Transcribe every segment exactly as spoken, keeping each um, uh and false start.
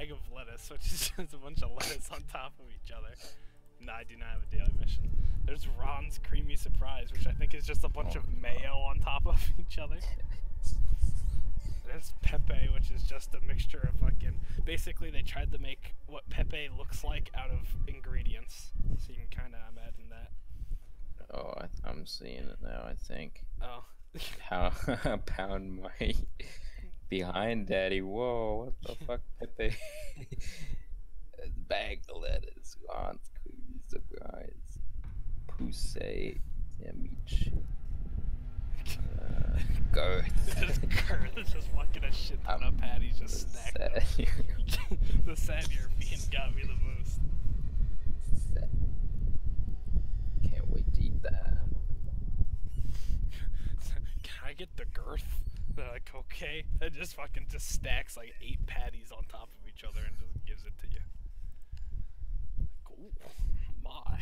bag of lettuce, which is just a bunch of lettuce on top of each other. No, I do not have a daily mission. There's Ron's Creamy Surprise, which I think is just a bunch oh, of mayo on top of each other. There's Pepe, which is just a mixture of fucking... Basically, they tried to make what Pepe looks like out of ingredients. So you can kind of imagine that. Oh, I th I'm seeing it now, I think. Oh. Pound, pound my behind, daddy. Whoa, what the fuck, Pepe? Bag of lettuce. Ron's Creamy Surprise. Poussey. Damage. Uh, girth. Just girth. It's just fucking a shit ton of patties just stacked up. The sad European got me the most. Sad. Can't wait to eat that. Can I get the girth? They're like, okay. It just fucking just stacks like eight patties on top of each other and just gives it to you. Like, ooh, my.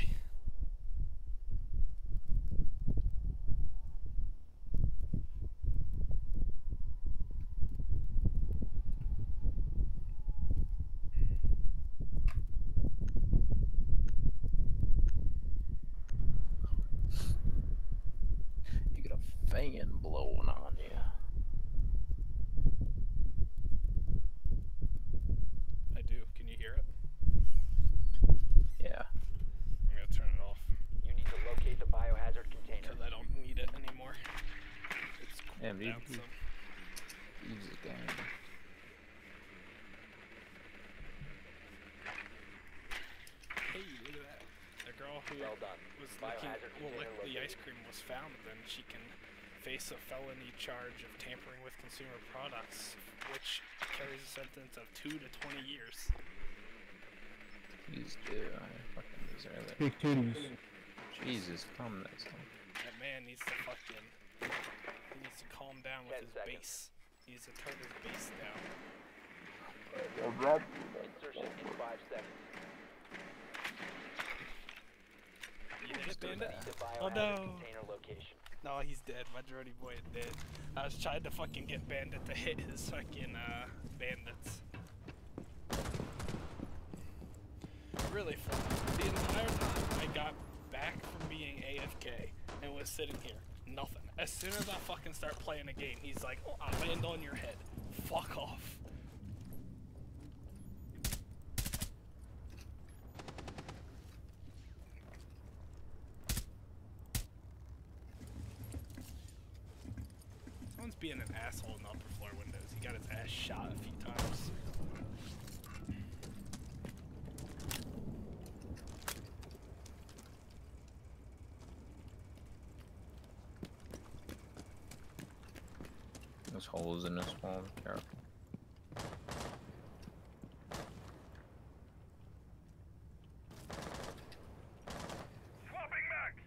You get a fan blowing on you. I do. Can you hear it? Yeah. I'm gonna turn it off. You need to locate the biohazard container. Because I don't need it anymore. It's cooled Yeah, dude. down some. Easy game. Hey, look at that. The girl who Well done. was licking, Biohazard well, container licked the located. ice cream was found, then she can face a felony charge of tampering with consumer products, which carries a sentence of two to twenty years. Please do. I fucking deserve it. Big titties. Jesus, calm this down. That man needs to fucking, he needs to calm down with Ten his seconds. bass. He needs to turn his bass down. Insertion in five seconds. You did it, Bandit? The Oh biohazard no! container location. No, he's dead. My Jordy boy is dead. I was trying to fucking get Bandit to hit his fucking, uh, bandits. Really fun. The entire time I got back from being A F K and was sitting here. Nothing. As soon as I fucking start playing a game, he's like, oh, I'll land on your head. Fuck off. Someone's being an asshole in the upper floor windows. He got his ass shot a few times. There's holes in this wall, be careful. Swapping max.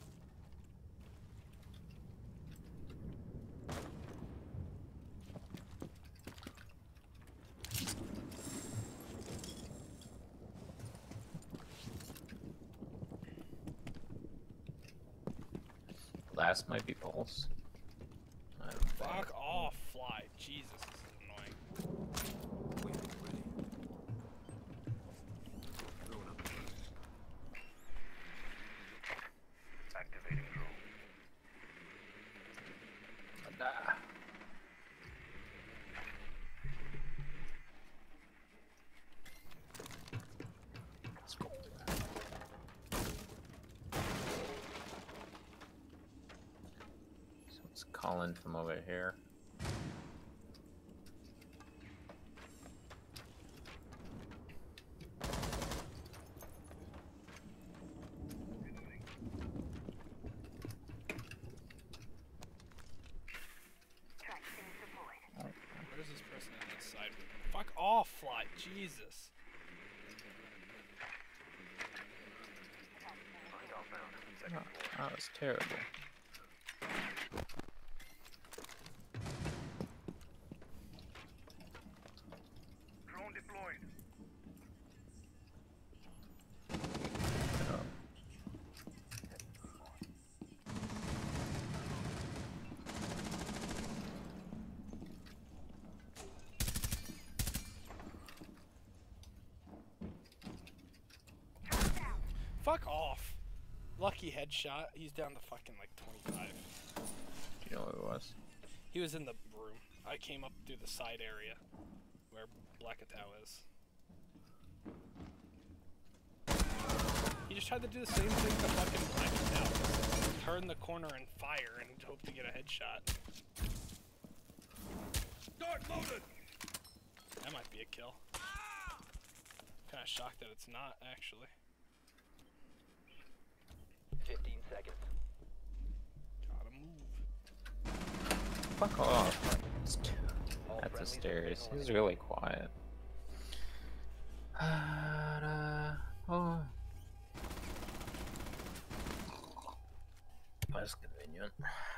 Last might be pulse. I don't think. Fuck off, fly. Jesus, this is annoying. Wait, ready. Throwing up. Activating drone. Ah. Let's go. So it's calling from over here. Where's this person on this side? Fuck off, fly. Jesus. Oh, that was terrible. Drone deployed. Oh. Fuck off. Lucky headshot. He's down to fucking like twenty-five. You know what it was? He was in the room. I came up through the side area where Blackatow is. He just tried to do the same thing to fucking Blackatow. Turn the corner and fire and hope to get a headshot. Start loaded! That might be a kill. Kinda shocked that it's not, actually. fifteen seconds. Gotta move. Fuck off. It's too All at the friendlies have stairs. been He's really quiet. Uh, oh. That's convenient.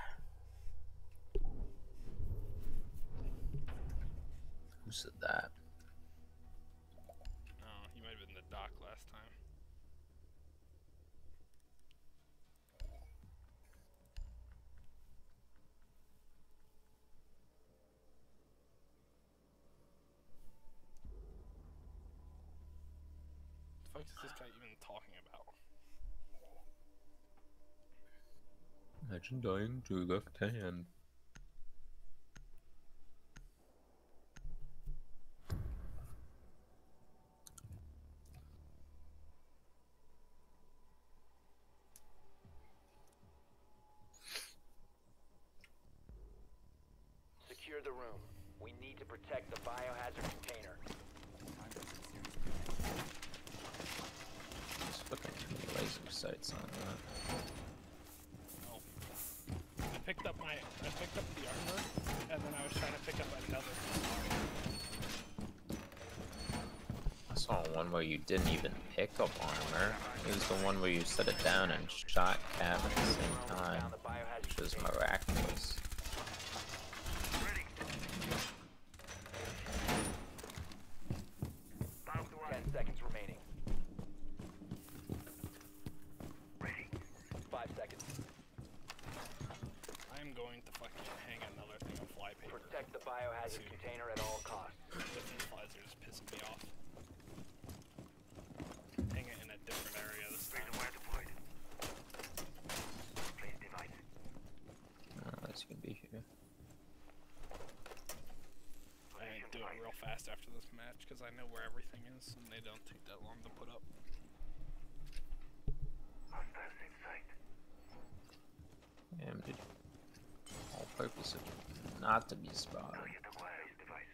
Who said that? Oh, he might have been in the dock last time. What the fuck is this guy even talking about? Imagine dying to left hand. Secure the room. We need to protect the biohazard container. There's fucking laser sights on that. Oh. I picked up my, I picked up the armor, and then I was trying to pick up another. I saw one where you didn't even pick up armor. It was the one where you set it down and shot Cav at the same time, Found the biohazard which was container. miraculous. Ready. About to Ten end. seconds remaining. Ready. Five seconds. I am going to fucking hang another thing of flypaper. Protect the biohazard Two. container at all costs. But these flies are just pissing me off. Hang it in a different area this time. Reason where deployed. Place device. Oh, that's gonna be here. I ain't do it real fast after this match because I know where everything is and they don't take that long to put up. Hostiles in sight. Damn, dude. All purpose of not to be spotted. Target acquired. Device.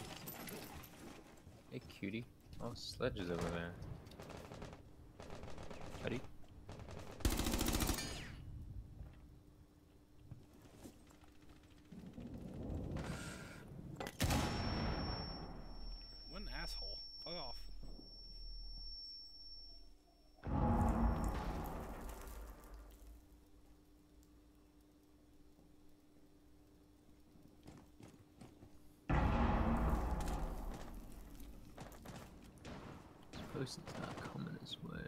Hey, cutie. Oh, Sledge is over there. Buddy. What an asshole. Fuck off. This person's not coming this way.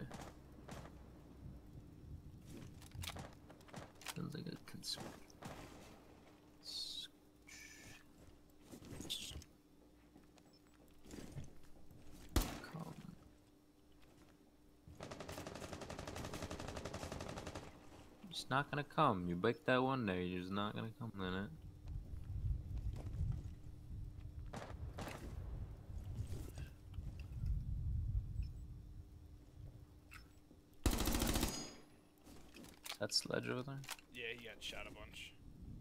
Sounds like a conspiracy. Come. Just not gonna come. You break that one day, you're just not gonna come in it. Is that Sledge over there? Yeah, he got shot a bunch.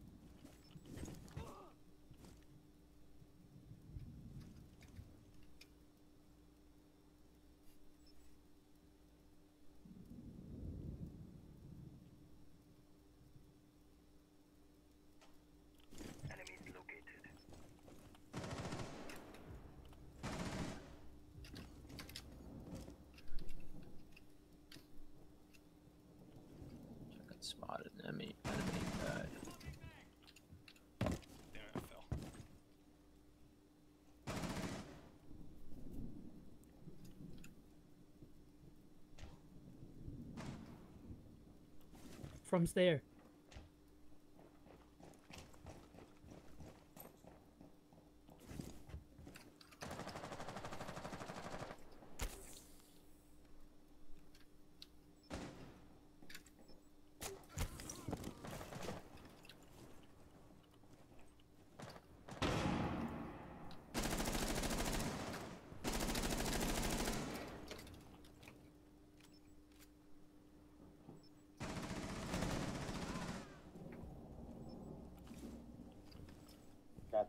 Enemies located. I got spotted. Enemy, enemy died. Damn it, I fell. From there.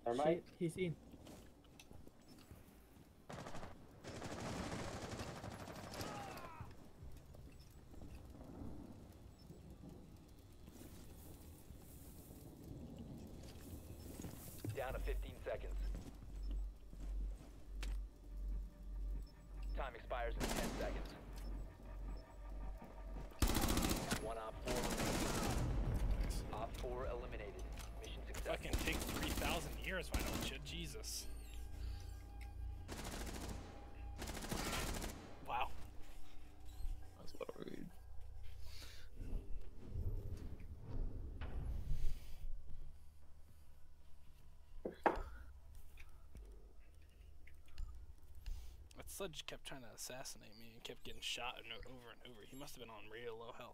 Shit, he's in. Down to fifteen seconds. Time expires in ten seconds. One op four eliminated. Op four eliminated. Mission successful. Fucking take three thousand years, why don't you? Jesus. Wow. That's a little rude. That sludge kept trying to assassinate me and kept getting shot and o- over and over. He must have been on real low health.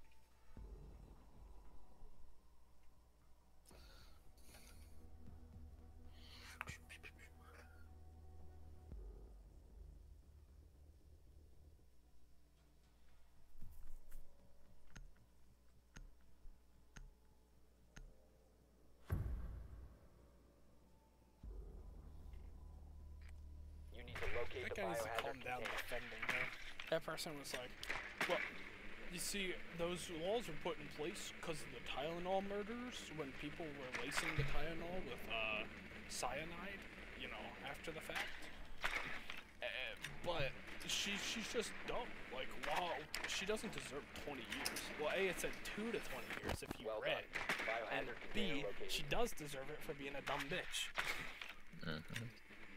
You need to locate That the guy needs to biohazard calm down container. defending her. That person was like, well, you see, those walls were put in place because of the Tylenol murders when people were lacing the Tylenol with uh, cyanide, you know, after the fact. Uh, but she, she's just dumb. Like, wow, she doesn't deserve twenty years. Well, A, it said two to twenty years if you Well read. done. And Biohazard B, container located. she does deserve it for being a dumb bitch. Mm-hmm.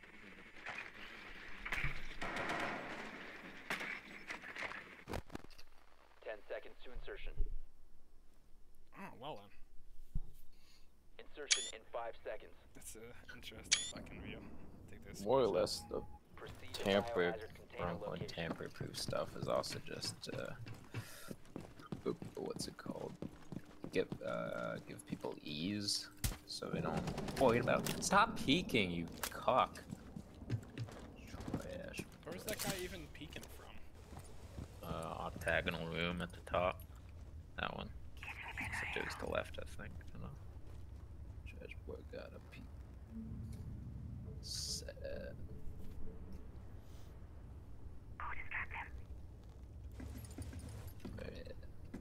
Ten seconds to insertion. Oh, well then. Insertion in five seconds. That's an interesting fucking view. Take this. More or less, the Proceed to tamper, biohazard container quote unquote, location. tamper-proof stuff is also just, uh, oop, what's it called? Give, uh, give people ease, so they don't. Oh, wait about. Stop peeking, you cock. Trash. Where's that guy even peeking from? Uh, octagonal room at the top. That one. Except it was the left, I think. I don't know. Judge boy got a peek. Sad. Right.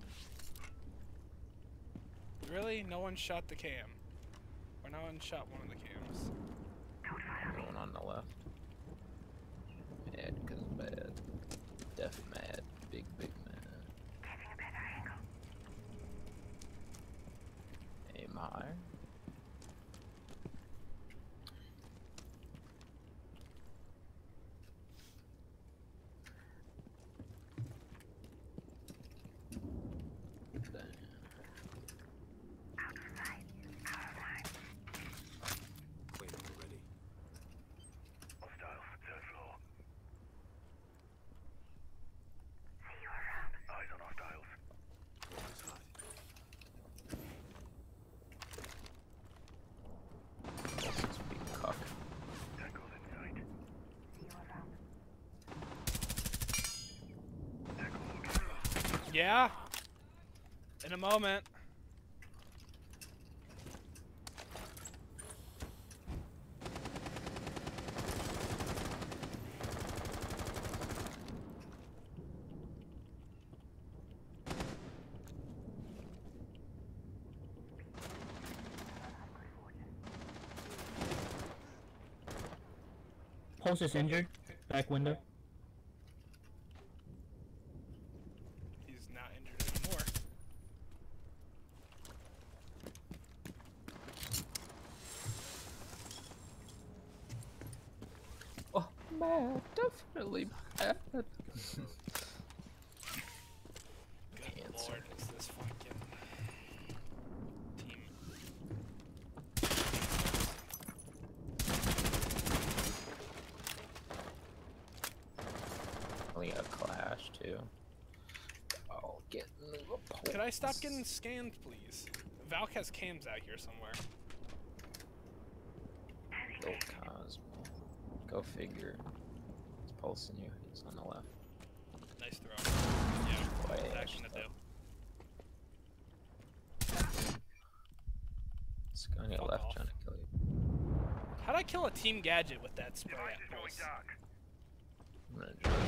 Really? No one shot the cam. Or no one shot one of the cams. Going on the left. Mad, cause bad. Def mad. Big, big mad. Aim high. Hostiles, third floor. Eyes on hostiles. This is big cock. Tangles in sight. Tangle located. Yeah? In a moment. Pulse is injured. Back window. He's not injured anymore. Oh, mad. Definitely mad. Good Cancer. lord, is this fucking team. Only a clash, too. Oh, get in the repulse. Could I stop getting scanned, please? Valk has cams out here somewhere. Go Cosmo. Go figure. He's pulsing you. He's on the left. Nice throw. Yeah, Boy, what's action to do? This guy on your Fuck left off. trying to kill you. How'd I kill a team gadget with that spray Device at is going pulse? dark. I'm gonna try.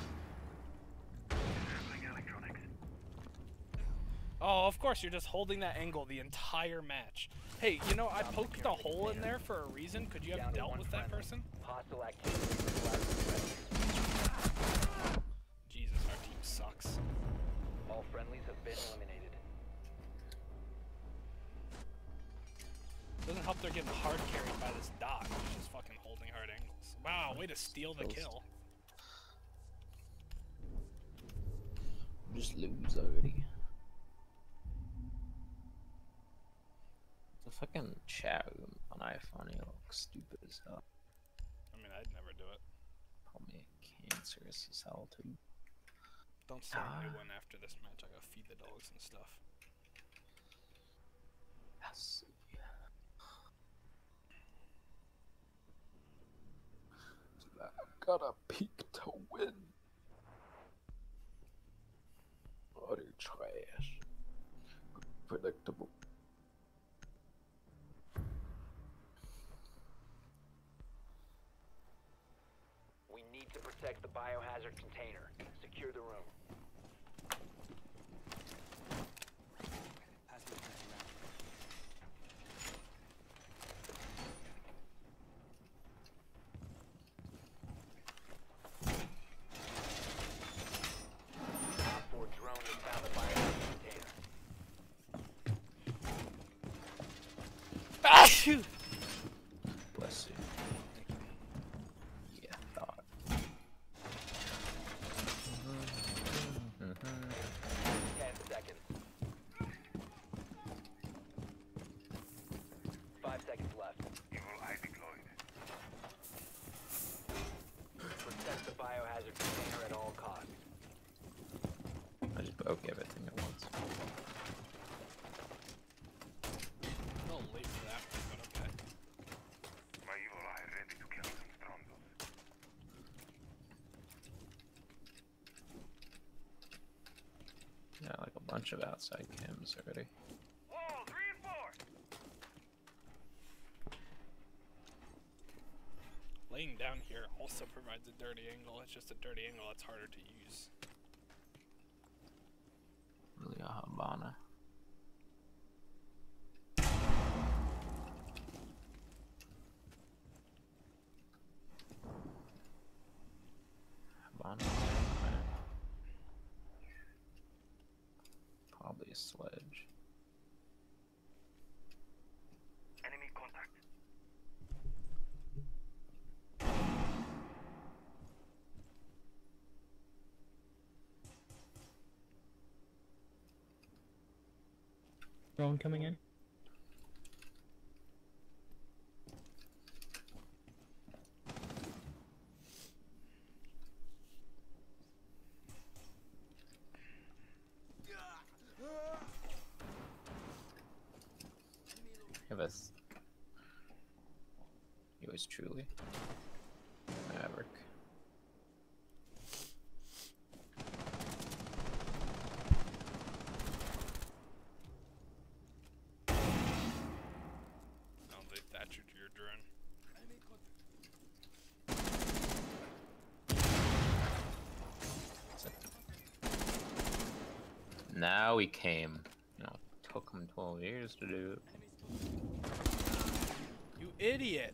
Disabling electronics. Oh, of course, you're just holding that angle the entire match. Hey, you know, I poked a hole in there for a reason. Could you Down have to dealt one with that friendly. person? Hostile activity. Neutralizing friendly. Jesus, our team sucks. All friendlies have been eliminated. Doesn't help they're getting hard carried by this dot, which is fucking holding hard angles. Wow, way to steal the kill. Just lose already. The fucking chat room on iPhone, it looks stupid as hell. I mean, I'd never do it. Probably cancerous as hell too. Don't start a new Ah. one after this match. I gotta feed the dogs and stuff. Yes. I got a peak to win. Utter trash. Predictable. We need to protect the biohazard container. Secure the room. Op four drone has found the biohazard container. Ah, shoot! Bless you. Yeah, thought. Ten seconds. Five seconds left. Evil eye deployed. Protect the biohazard container at all costs. I just broke everything at once. A little late for that, but okay. My evil eye ready to kill some Strondos. Yeah, like a bunch of outside cams already. Walls reinforced. Laying down here also provides a dirty angle. It's just a dirty angle that's harder to use. Really a Habana. Habana. Probably a sledge. Enemy contact. Drone coming in. Have us. Yours truly. Maverick. Oh, they Thatchered your drone. Now he came. You know, it took him twelve years to do it. You idiot!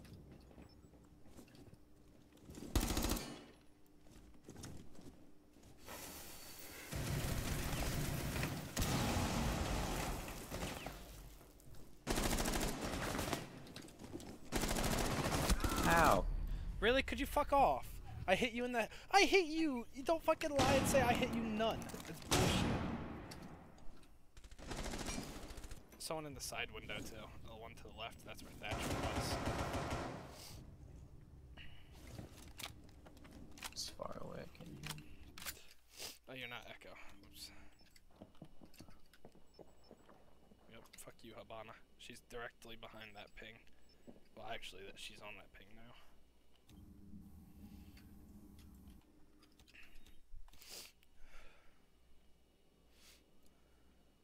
How? Really? Could you fuck off? I hit you in the- I hit you! You don't fucking lie and say I hit you none. That's bullshit. Someone in the side window too. The one to the left, that's where Thatcher was. It's far away, can you? Oh, you're not Echo. Oops. Yep, fuck you, Habana. She's directly behind that ping. Well, actually, that she's on that ping now.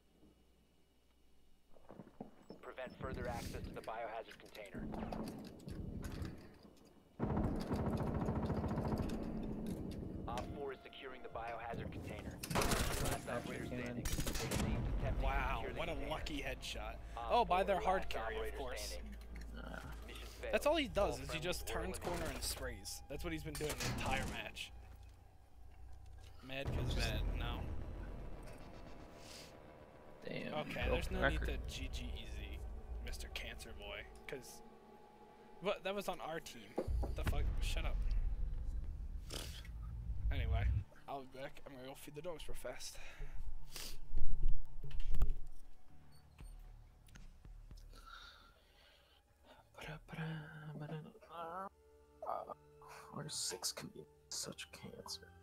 Prevent further access to the biohazard container. operator came in. standing. They named attempting Wow, to secure the what a container. lucky headshot. Op Oh, by four, their hard last carry, of operator course. standing. Uh, Mission failed. That's all he does, All is he just friendlies turns were corner and sprays. That's what he's been doing the entire match. Mad cause mad, no. damn. Okay, broke there's no record. need to G G easy, Mister Cancer Boy, cause... What? That was on our team. What the fuck? Shut up. Anyway, I'll be back. I'm gonna go feed the dogs real fast. Or six can be such cancer.